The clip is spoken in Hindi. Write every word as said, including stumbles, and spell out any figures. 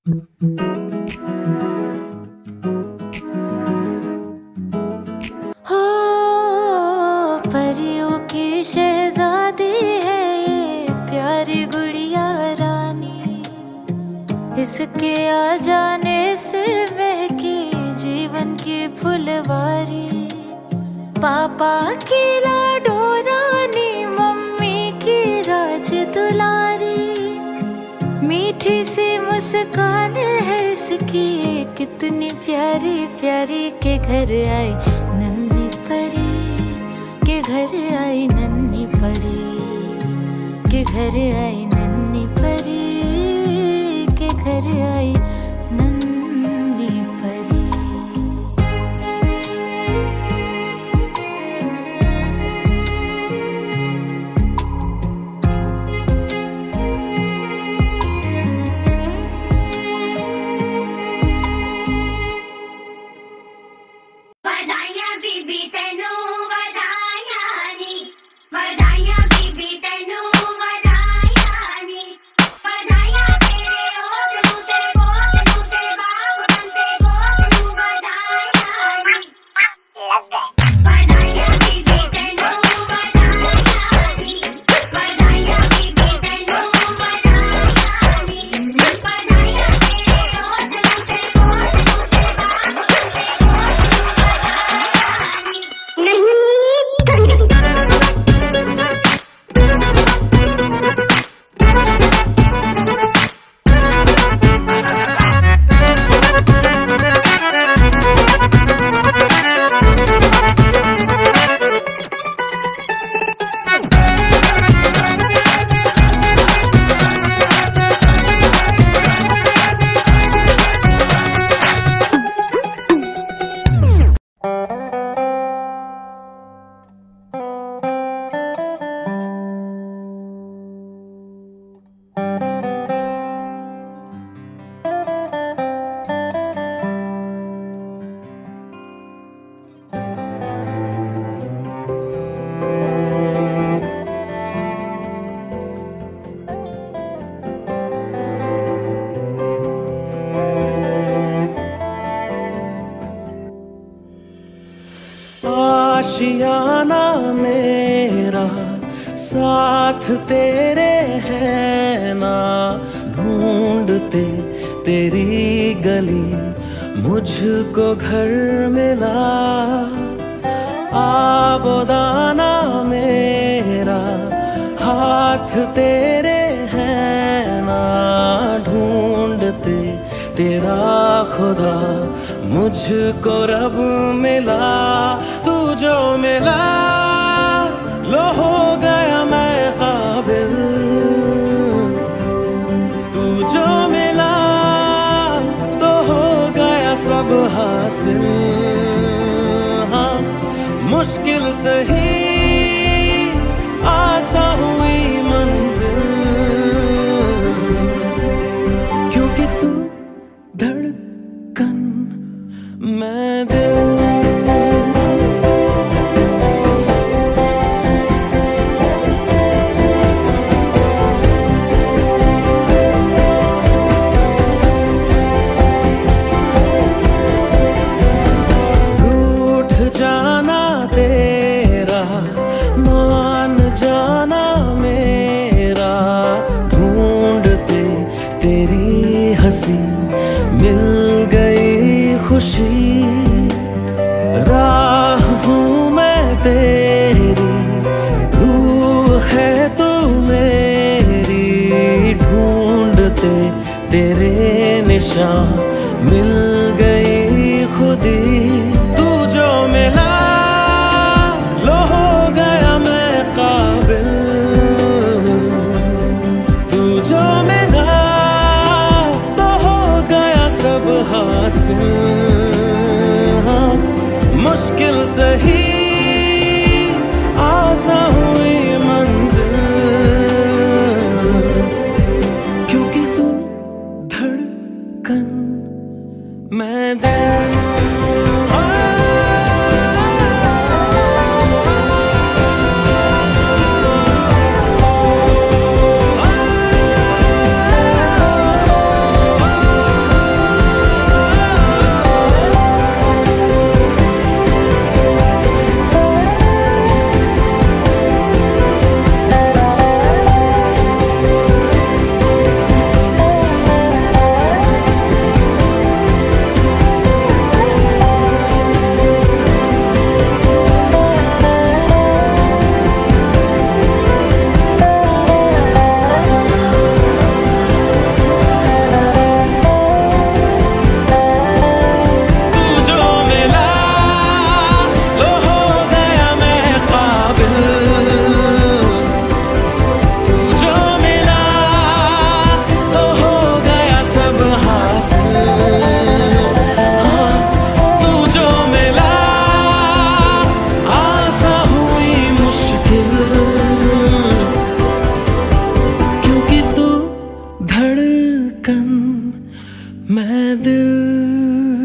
हो परियों की शहजादी है ये प्यारी गुड़िया रानी, इसके आ जाने से महकी जीवन की फुलवारी। पापा की लाडो रानी, मम्मी की राज दुलारी, मीठी सी मुस्कान है इसकी कितनी प्यारी प्यारी। के घर आई नन्ही परी, के घर आई नन्ही परी, के घर आई नन्ही परी, के घर आई नन्ही परी। बधाइयां बीबी तेनू बधाइयां नी, बधाइयां बीबी तेनू बधाइयां नी, बधाइयां तेरे होठ नू ते गोद नू ते बाप बनते गोद नू बधाइयां नी। बधाइयां बीबी तेनू बधाइयां नी, बधाइयां बीबी तेनू बधाइयां नी, बधाइयां तेरे होठ नू ते गोद नू ते बाप बनते आशियाना मेरा साथ तेरे है ना, ढूंढते तेरी गली मुझको घर मिला। आबोदाना मेरा हाथ तेरे है ना, ढूंढते तेरा खुदा मुझको रब मिला। तू जो मिला लो हो गया मैं काबिल, तू जो मिला तो हो गया सब हासिल। हाँ मुश्किल सही आसान हुई मंजिल, क्योंकि तू धड़कन मैं दिल। हंसी मिल गई खुशी, राह हूँ मैं तेरी, रूह है तू मेरी, ढूंढते तेरे निशान मिल गई खुदी। तू जो मिला लो हो गया मैं काबिल, तू जो मिला सब हासिल। हाँ मुश्किल सही आसान हुई मंजिल, क्योंकि तू धड़कन मैं दिल। मैं दिल